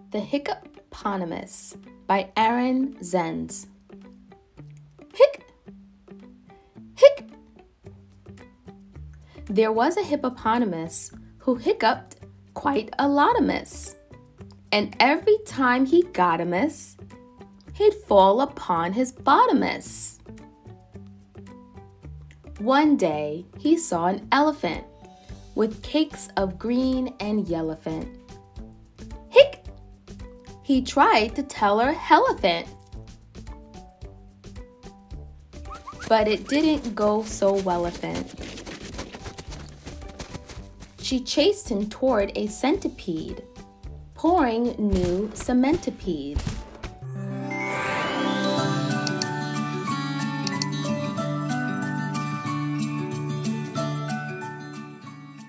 The Hiccupotamus by Aaron Zenz. Hic! Hic! There was a hippopotamus who hiccuped quite-a-lotamus, and every time he got a miss, he'd fall upon his bottomus. One day he saw an elephant with cakes of green and yellowfant. Hic! He tried to tell her hellafant, but it didn't go so wellafant. She chased him toward a centipede, pouring new centipede.